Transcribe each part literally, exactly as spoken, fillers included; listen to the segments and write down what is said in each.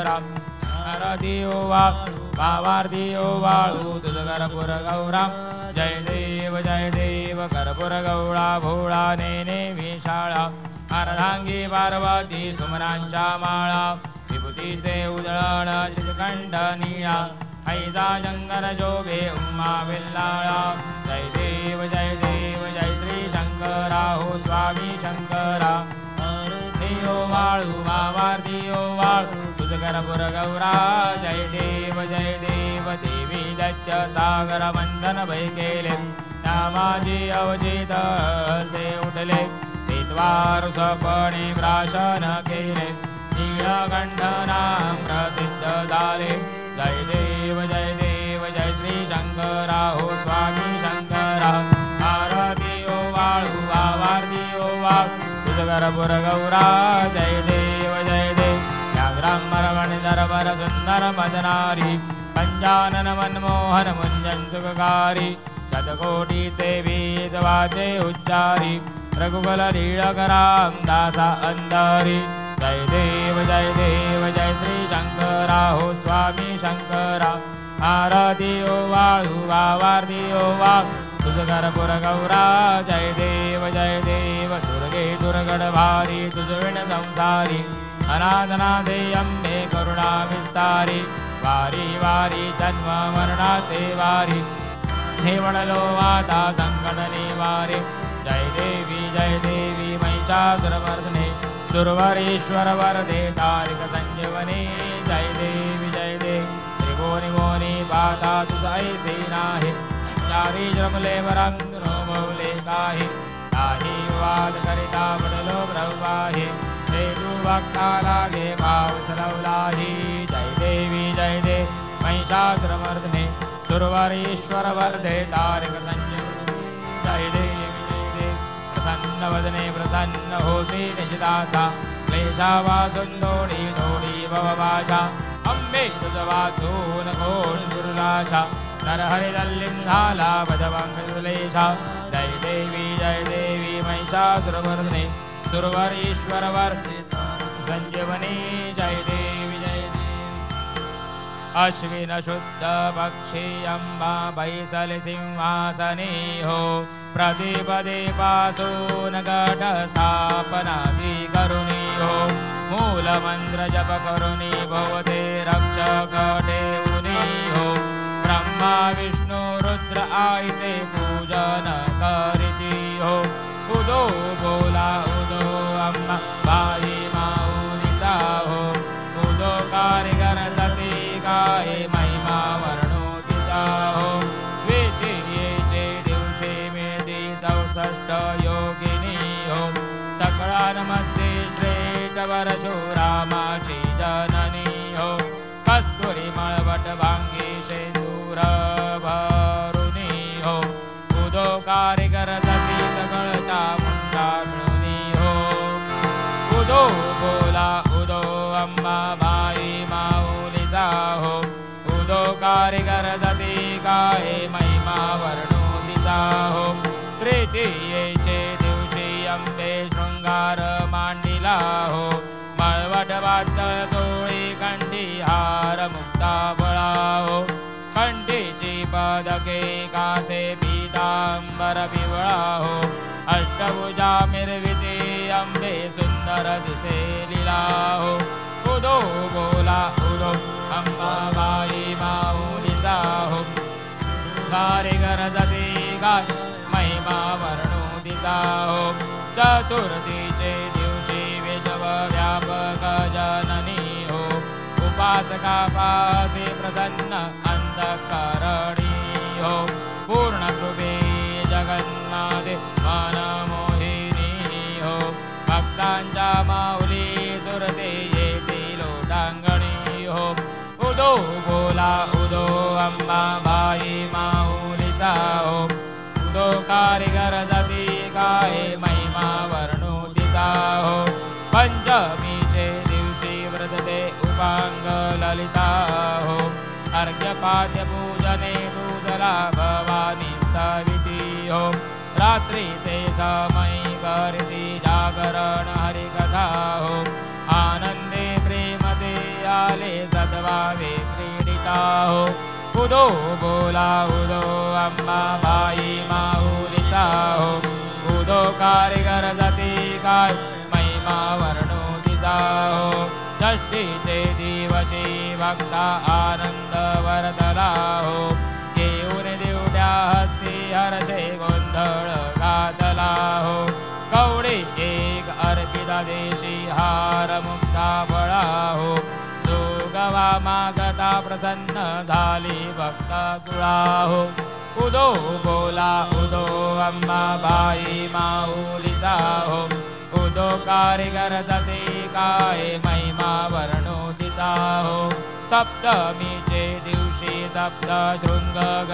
गौरा आरती ओवाळू भावार्थी ओवाळू तुझ कर्पूर गौरा जय देव जय देव कर्पूर गौळा भोळा नेने विशाळा अर्धांगी पार्वती सुमनांच्या माळा विभूतीचे उजळण चितकंठ निळा ऐसा शंकर जोगे उम्मा विल्लाळा जय देव जय देव जय श्री शंकरा हो स्वामी शंकरा देव वाळू भावार्थी ओवाळू तुझ कर्पूर गौरा जय देव जय देव देवी दैत्य सागर बंधन भय केले नामाजी अवचित ते उठले ते द्वार सपणे प्राशन केले नीलकंठ नाम प्रसिद्ध झाले जय देव जय देव जय श्री शंकरा हो स्वामी शंकरा आरती ओवाळू भावार्थी ओवाळू तुझ कर्पूर गौरा जय देव जय देव व्याघ्रांबर दरबर सुंदर मदनारी पंजानन मनमोहन मुंजन सुखकारी शतकोटीचे बीज वाचे उच्चारी रघुकुल लीळकराम दासा अंधारी जय देव जय देव जय श्री शंकरा हो स्वामी शंकरा आरती ओवाळू भावार्थी ओवाळू तुझ कर्पूर गौरा जय देव जय देव दुर्गे दुर्गड भारी तुझ विण संसारी अनाथनाथे अंबे करुणा विस्तारी वारी वारी जन्म मरणाचे वारी हे म्हणलो माता संकट निवारे जय देवी जय देवी महिषासुरमर्दने सुरवरेश्वर वरदे तारिक संजीवनी जय देवी जय देवी त्रिभुवनी भुवनी पाता तुझा ऐसे नाही चारी जमले वरांगनो मौले काही साही वाद करिता पडलो प्रभाही हे तू भक्ता लागे भाव सरवलाही जय देवी जय देव महिषासुरमर्दने सुरवरेश्वर वरदे तारिक संजीवनी जय देवी जय देव प्रसन्न वदने प्रसन्न होसी निजदासा क्लेशा वासून दोडी दोडी भवभाषा अंबे तुझ वाचून कोण दुर्लाशा नरहरि दल्लिं झाला बदवांगलेशा जय देवी जय देवी महिषासुरमर्दने सुरवरेश्वर वरदे संजीवनी जय देवी जय देवी अश्विन शुद्ध पक्षी अंबा बैसल सिंहासने हो प्रदीप दीपासून घट स्थापना दी करुणी हो मूल मंत्र जप करुणी भवते रक्षक ठेवुनी हो ब्रह्मा विष्णु रुद्र आईचे पूजन करीती हो उदो बोला उदो अम्मा बाई माऊलीचा हो उदो कारिगर सती काय महिमा वर्णो तिचा हो द्वितीयेचे दिवशी मेदी चौसष्ट योगिनी हो सकळांमध्ये श्रेष्ठ परशुरामाची जननी हो कस्तुरी मळवट भांगी शेंदूर भरुनी हो उदो कारिगर सती सकळचा मुंडा मिळुनी हो उदो बोला उदो अंबा बाई माऊलीचा हो उदो कारिगर सती काय महिमा वर्णो तिचा हो तृतीयेचे दिवशी अंबे शृंगार मांडिला हो मळवट वादळ चोळी कंठी हार मुक्ता बळा हो कंठीची पदके कासे पीतांबर पिवळा हो अष्टभुजा मिरविते अंबे सुंदर दिसे लीला हो उदो बोला उदो अंबा बाई माऊलीचा हो कारिगर सती गाय महिमा वर्णो तिचा हो चतुर्थीचे दिवशी विश्व व्यापक जननी हो उपासका पासे प्रसन्न अंतःकरणी हो पूर्ण कृपे जगन्नाथे मनमोहिनी हो भक्तांच्या माऊली सुरते येतील लोटांगणी हो उदो बोला उदो अंबा बाई माऊलीचा हो उदो कारिगर सती काय महिमा वर्णो तिचा हो पंचमीचे दिवशी व्रतते उपांग ललिता हो अर्घ्यपाद्य पूजने दूधला भवानी स्थाविती हो रात्रीचे समय करती जागरण हरिकथा हो आनंदे प्रेमते आले सर्वावे क्रीडिता हो उदो बोला उदो अंबाबाई माऊलीचा हो उदो कारीगर जाती काय महिमा वर्णो तिचा हो षष्टीचे दिवशी भक्ता आनंद वरतला हो घेऊन दिवट्या हस्ती हर्षे गोंधळ घातला हो कवडी एक अर्पिता देशी हार मुक्ता बळा हो जोगवा मागता प्रसन्न झाली भक्त कुळा हो उदो बोला उदो अंबाबाई माऊलीचा हो उदो कारीगर जाते काय महिमा वर्णो तिचा हो सप्तमीचे दिवशी सप्त शृंग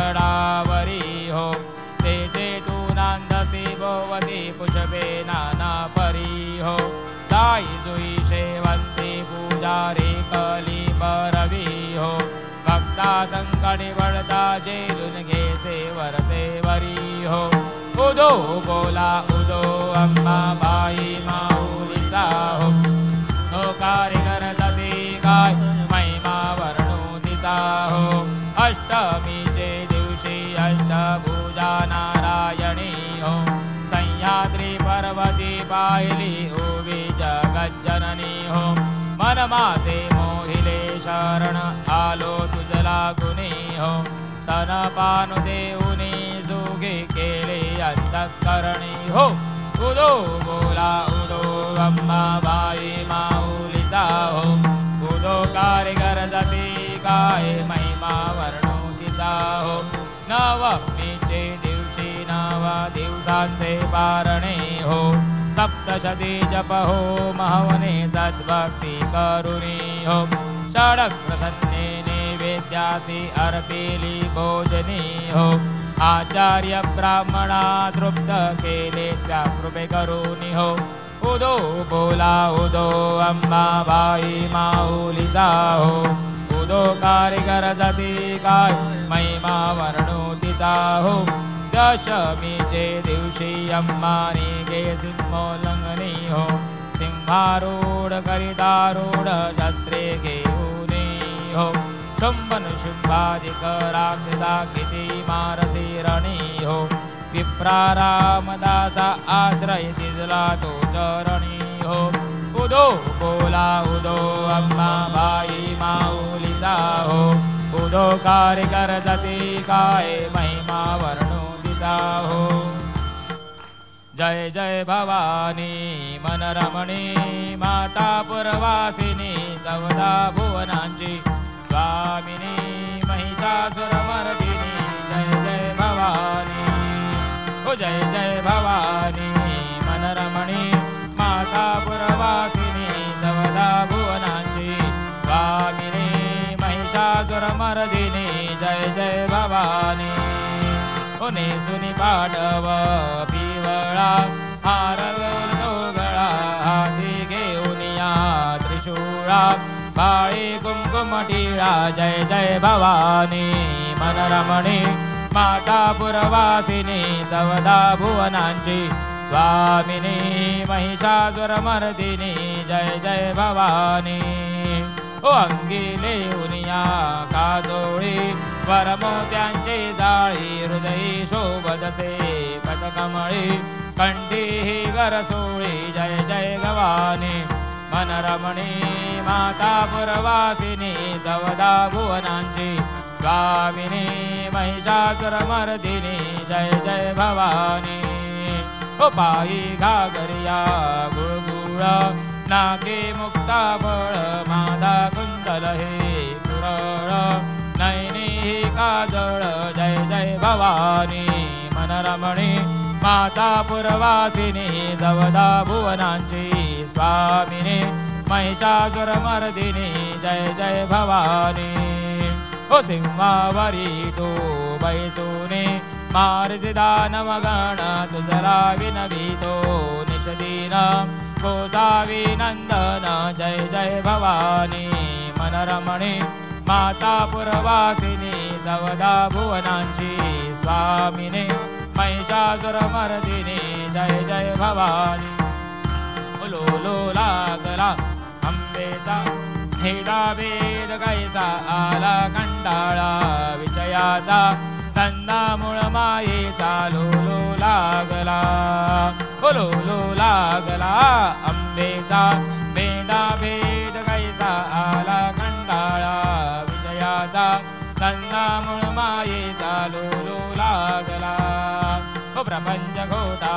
गडावरी हो तेथे तू नांदसी भोवती पुष्पे नाना परी हो जाई जुई शेवंती पूजा रे कली बरवी हो भक्ता संकटी वळता जेलून घे सेवरचे वरी हो उदो बोला उदो अंबाबाई माऊलीचा हो हो कारीगर जाती काय महिमा वर्णो तिचा हो अष्टमीचे दिवशी अष्टभुजा नारायणी हो सह्याद्री पर्वती पाहिली उभी जगज्जननी हो मन माझे मोहिले शरण आलो तुझला गुणी हो स्तनपानु देऊनी जोगे केले अंतःकरणी हो उदो बोला उदो अंबाबाई माऊलीचा हो उदो कारीगर जाती काय महिमा वर्णो तिचा हो नवमीचे दिवशी नव दिवसांचे पारणे हो सप्तशती जप हो महवने सद्भक्ती करुणी हो षडक प्रसन्ने नैवेद्यासी अर्पिली भोजनी हो आचार्य ब्राह्मणा तृप्त केले त्या कृपे करुणी हो उदो बोला उदो अंबाबाई माऊलीचा हो उदो कारीगर जाती काय महिमा वर्णो तिचा हो दशमीचे दिवशी अंबानी गे सिंहोल्लंघनी हो सिंहारूढ करितारूढ शस्त्रे घेऊनी हो शुंभन शुंभादिक राक्षसा किती मारसी रणी हो विप्रा रामदासा आश्रय तिजला तो चरणी हो उदो बोला उदो अंबाबाई माऊलीचा हो उदो कारीगर जाती काय महिमा वर्णो तिचा हो जय जय भवानी मनरमणी माता पुरवासिनी चौदा भुवनांची स्वामिनी महिषासुरमर्दिनी जय जय भवानी हो जय जय भवानी मनरमणी माता पुरवासिनी चौदा भुवनांची स्वामिनी महिषासुरमर्दिनी जय जय भवानी ओ नेसुनी पाडव पिवळा हार गळा हाती घेऊन या त्रिशूळा बाळी कुंकुम टिळा जय जय भवानी मनरमणी माता पुरवासिनी चौदा भुवनांची स्वामिनी महिषासुरमर्दिनी जय जय भवानी ओ अंगी लेऊन या काजोळी वरमोत्यांची जाळी हृदयी शोभदसे पदकमळी कंठी गरसोळी जय जय भवानी मनरमणी माता पुरवासिनी चौदा भुवनांची स्वामिनी महिषासुरमर्दिनी जय जय भवानी ओ पायी घागरिया गुळगुळ नाके मुक्ता बळ माधा कुंडल हे पुरळ नैनी काजळ जय जय भवानी मनरमणी माता पुरवासिनी चौदा भुवनांची स्वामिनी महिषासुरमर्दिनी जय जय भवानी ओ सिंहावरी तो बैसोने मार्ज दानवगण तुझला विनवितो निषदीन गोसावी नंदन जय जय भवानी मनरमणी माता पुरवासिनी चौदा भुवनांची स्वामिनी महिषासुरमर्दिनी जय जय भवानी लो लो लागला अंबेचा हेदा वेद कैसा आला कंटाळा विषयाचा धंदा मूळ मायेचा लोलो लागला ओ लोलो लागला अंबेचा भेदा भेद कैसा आला कंटाळा विषयाचा धंदा मूळ मायेचा लोलो लागला ओ प्रपंच खोटा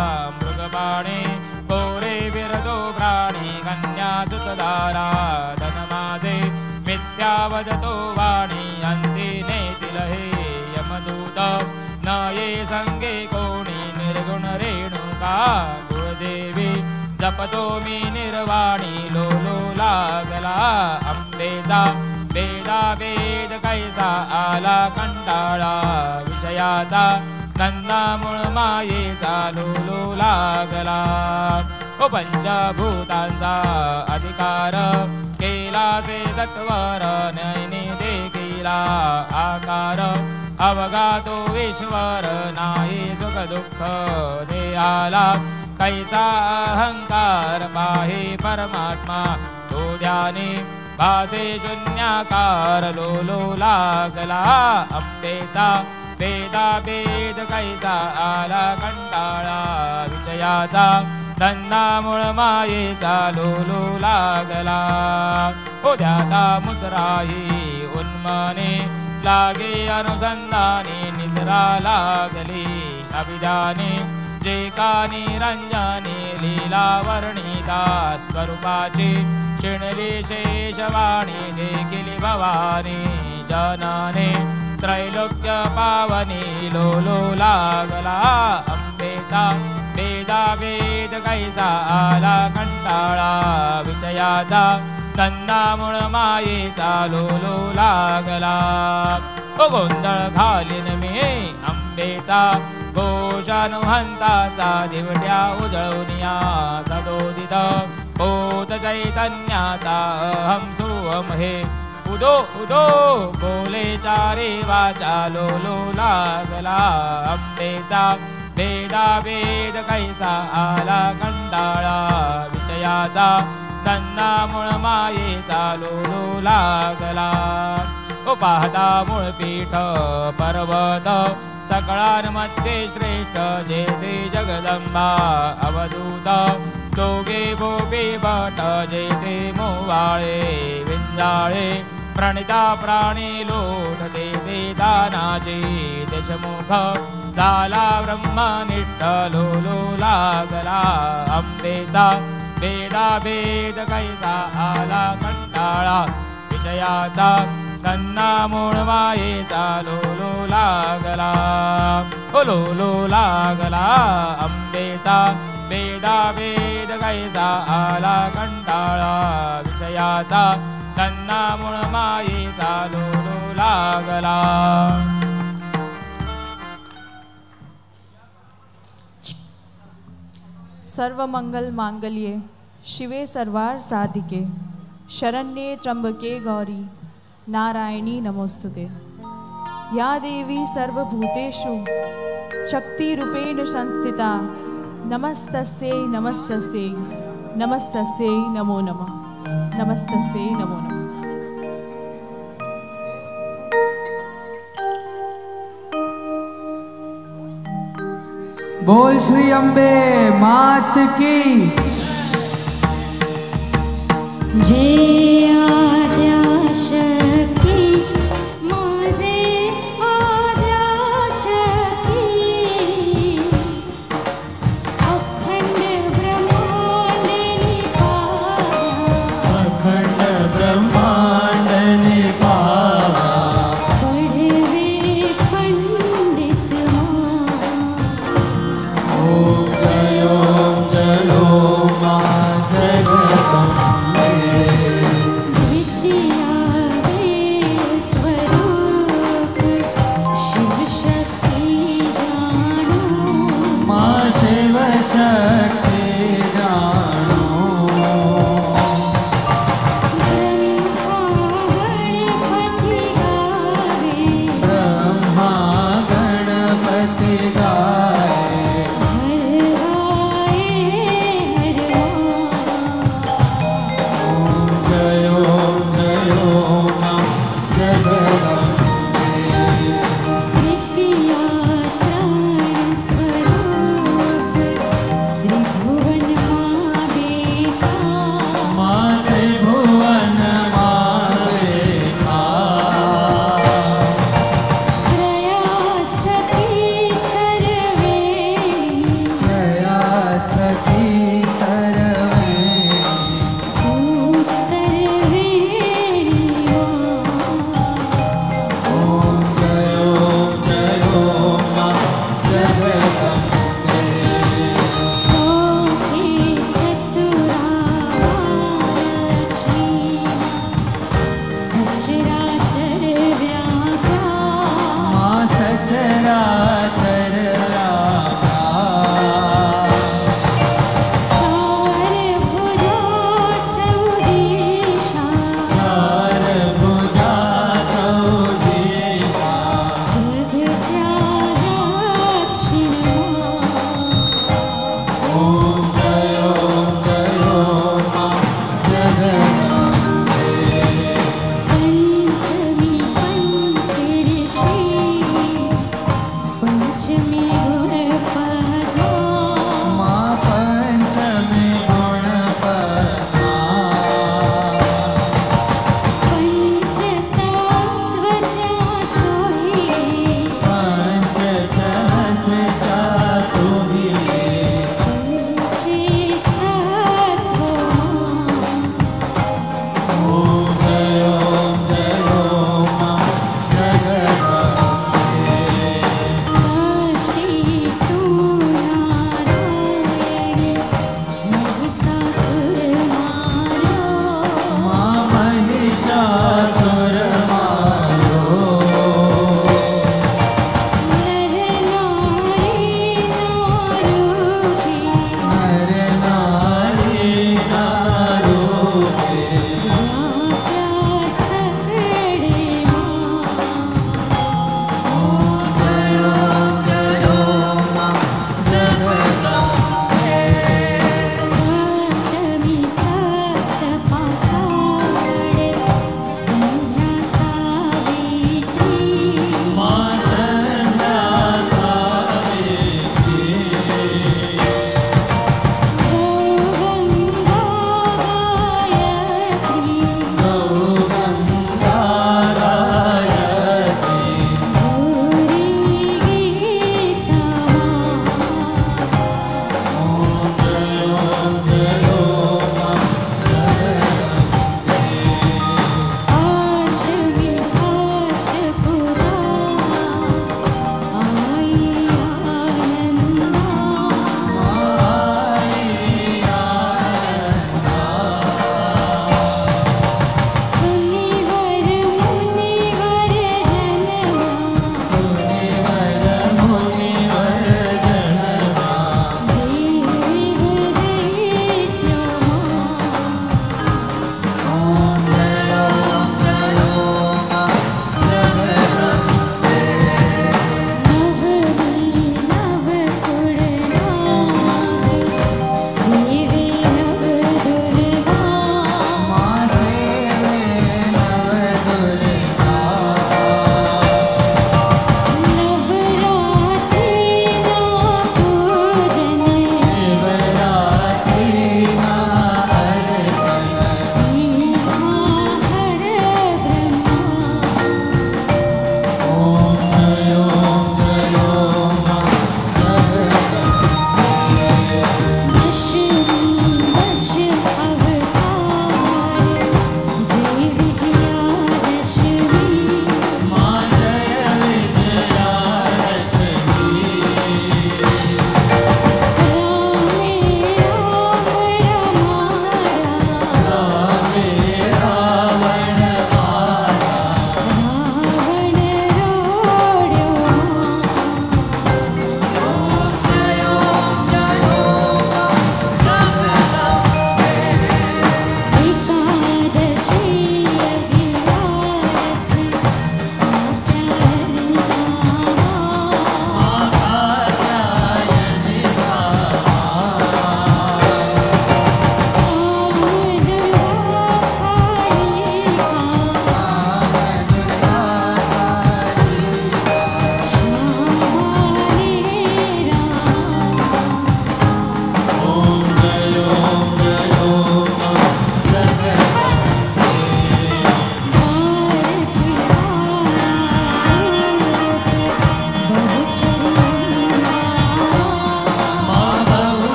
मृगपाणी कोरे विरदो प्राणी कन्या सुतदारा धन माझे मिथ्या वदतो वाणी अंती नेतील हे यमदूत न ये संगे कोणी निर्गुण रेणुका कुळदेवी जपतो मी निर्वाणी लोलो लागला अंबेचा भेदा भेद कैसा आला कंटाळा विषयाचा धंदा मूळ मायेचा लोलो लागला ओ पंचभूतांचा अधिकार केला से तत्वर नयनी देखिला आकार अवघातो ईश्वर नाही सुख दुःख देहाला कैसा अहंकार पाहे परमात्मा तो ध्यानी भासे शून्याकार लोलो लागला अंबेचा भेदा भेद कैसा आला कंटाळा विषयाचा धंदा मूळ मायेचा लोलो लागला ओ ध्याता मुद्राही उन्मने लागे अनुसंधानी निद्रा लागली अभिधानी जे का निरंजनी लीला वर्णिता स्वरूपाची शिणली शेषवाणी देखिली भवानी जनाने त्रैलोक्य पावनी लोलो लागला अंबेचा भेदा भेद कैसा आला कंटाळा विषयाचा धंदा मूळ मायेचा लोलो लागला ओ गोंधळ घालीन मी अंबेचा घोषानुहंताचा दिवट्या उजळवनिया सदोदित होत चैतन्याचा अहं सोहम हे उदो उदो बोले चारे वाचा लोलो लागला अंबेचा भेदा भेद कैसा आला कंटाळा विषयाचा धंदा मूळ मायेचा लोलो लागला ओ पाहता मूळ पीठ पर्वत सकळांमध्ये श्रेष्ठ जेते जगदंबा अवधूत दोघे भोपे भट जेते मोवाळे विंजाळे प्रणिता प्राणी लोट देते दानाचे देशमुख झाला ब्रह्मनिष्ठ लोलो लागला अंबेचा भेदा भेद कैसा आला कंटाळा विषयाचा धंदा मूळ मायेचा लोलो लागला ओ लोलो लागला अंबेचा भेदा भेद कैसा आला कंटाळा विषयाचा धंदा मूळ मायेचा लोलो लागला सर्व मंगल मांगल्ये शिवे सर्वार साधिके शरण्ये त्र्यंबके गौरी नारायणी नमोस्तुते। या देवी सर्वभूतेषु शक्तिरूपेण संस्थिता नमस्तस्यै नमस्तस्यै नमस्तस्यै नमो नमः नमस्तस्यै नमो नमः। बोल श्री अम्बे मात की जय आद्याशक्ती माझे आद्याशक्ती अखंड ब्रह्मांड निपावा अखंड ब्रह्मांड निपावा पढ़वे पंडित ओम जय ओम जय ओम मां जगदम्बे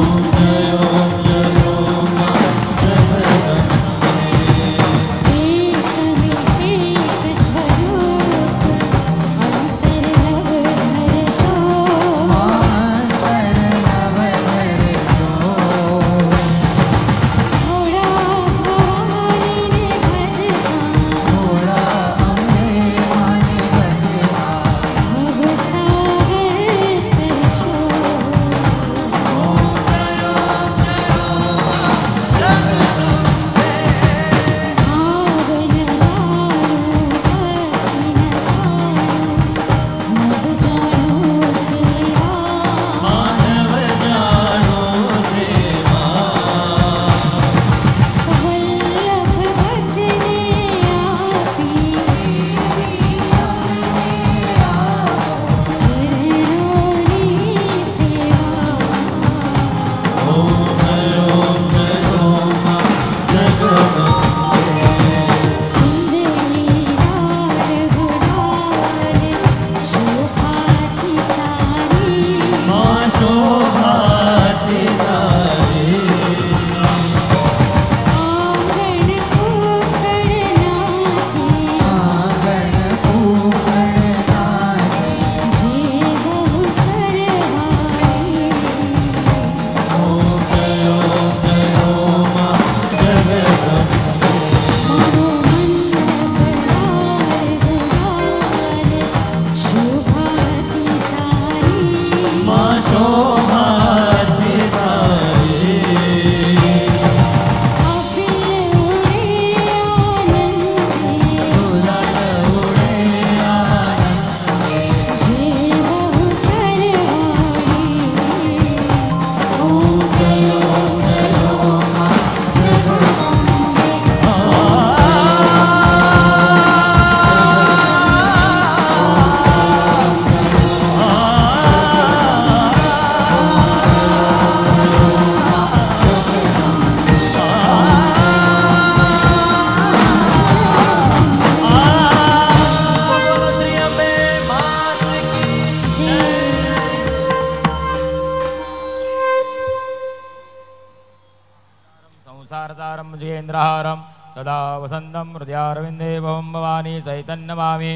संसारसारं जयेन्द्रहारं सदा वसन्तं हृदयारविन्दे भवं भवानी सहितं नमामि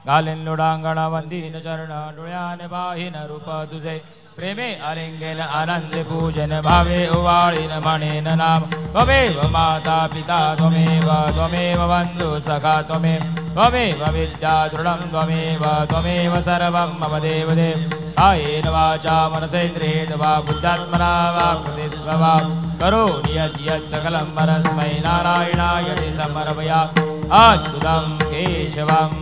गालिन्लुडाङ्गणवन्दीन चरण डोळ्यान पाहिन रूप तुझे प्रेमे आलिंगेन आनंदे पूजन भावे उवाळीन म्हणेन नाम त्वमेव माता पिता त्वमेव त्वमेव बन्धु सखा त्वमेव त्वमेव विद्या दृढं त्वमेव त्वमेव सर्वं मम देवदेव कायेन वाचा मनसेन्द्रियेण वा बुद्ध्यात्मना वा कृतेस्ववा करोमि यद् यत् सकलं परस्मै नारायणाय ते समर्पयामि अच्युतं केशवं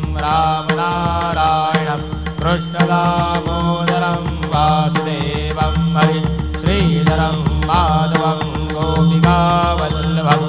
रामनारायणं कृष्णदामोदरं वासुदेवं हरि श्रीधरं माधवं गोपिकावल्लभं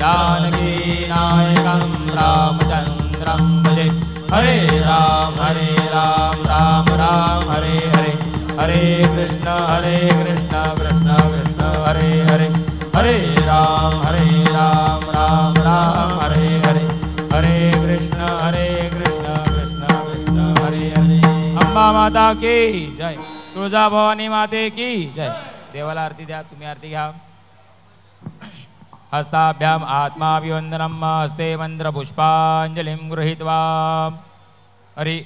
जानकीनायकं रामचन्द्रं भजे हरे राम हरे राम राम राम हरे हरे हरे कृष्ण हरे कृष्ण कृष्ण कृष्ण हरे हरे हरे राम हरे राम राम राम हरे हरे हरे कृष्ण हरे कृष्ण कृष्ण कृष्ण हरे हरे। अम्बा माता की जय, तुळजा भवानी माते की जय। देवाला आरती द्या, तुम्ही आरती घ्या। हस्ताभ्याम आत्माभिवंदनम हस्ते मंत्र पुष्पांजलिं गृहीत्वा हरि